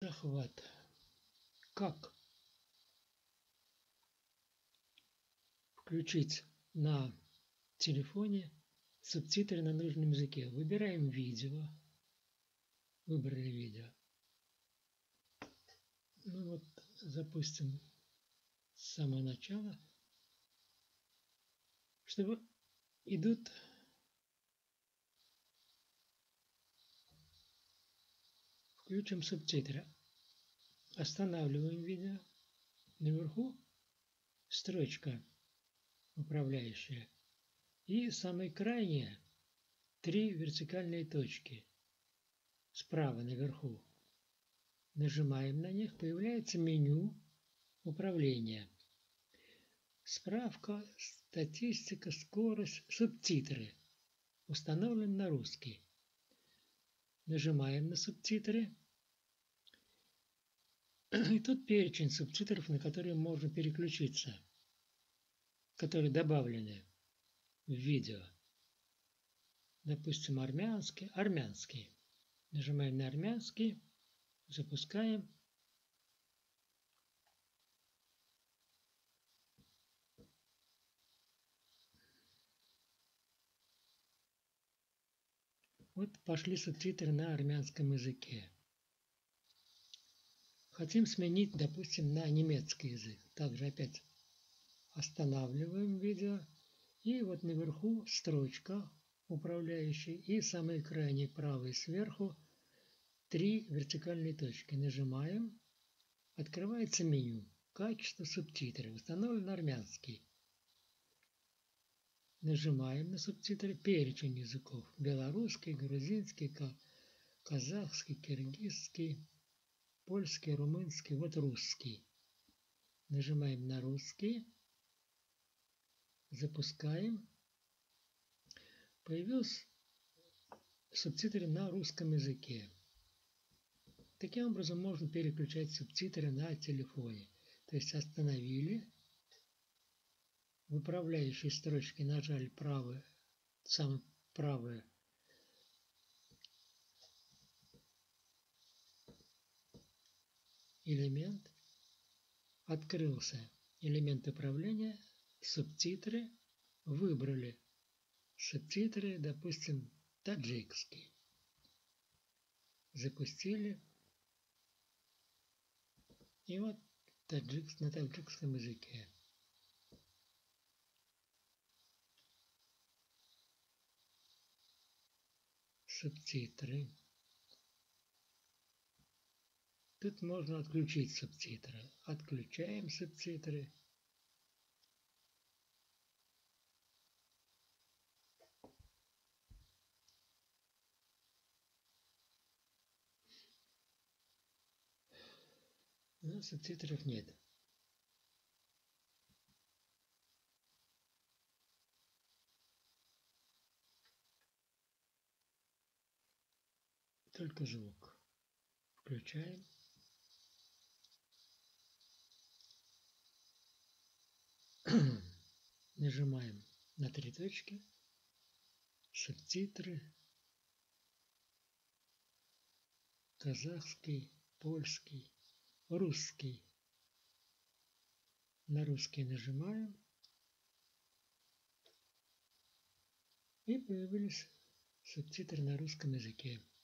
Захват. Как включить на телефоне субтитры на нужном языке? Выбираем видео. Выбрали видео. Ну вот, запустим с самого начала, чтобы идут включим субтитры. Останавливаем видео. Наверху строчка управляющая. И самой крайние 3 вертикальные точки справа наверху. Нажимаем на них, появляется меню управления. Справка, статистика, скорость, субтитры. Установлен на русский. Нажимаем на субтитры. И тут перечень субтитров, на которые можно переключиться, которые добавлены в видео. Допустим, армянский. Нажимаем на армянский, запускаем. Вот пошли субтитры на армянском языке. Хотим сменить, допустим, на немецкий язык. Также опять останавливаем видео. И вот наверху строчка управляющая. И самой крайней правой сверху 3 вертикальные точки. Нажимаем. Открывается меню. Качество субтитров. Установлен армянский. Нажимаем на субтитры. Перечень языков. Белорусский, грузинский, казахский, киргизский, польский, румынский. Вот русский. Нажимаем на русский. Запускаем. Появился субтитры на русском языке. Таким образом можно переключать субтитры на телефоне. То есть остановили. В управляющей строчке нажали самый правый элемент. Открылся элемент управления. Субтитры. Выбрали субтитры, допустим, таджикский. Запустили. И вот на таджикском языке. Субтитры. Тут можно отключить субтитры. Отключаем субтитры. Но субтитров нет. Только звук. Включаем. Нажимаем на 3 точки. Субтитры. Казахский, польский, русский. На русский нажимаем. И появились субтитры на русском языке.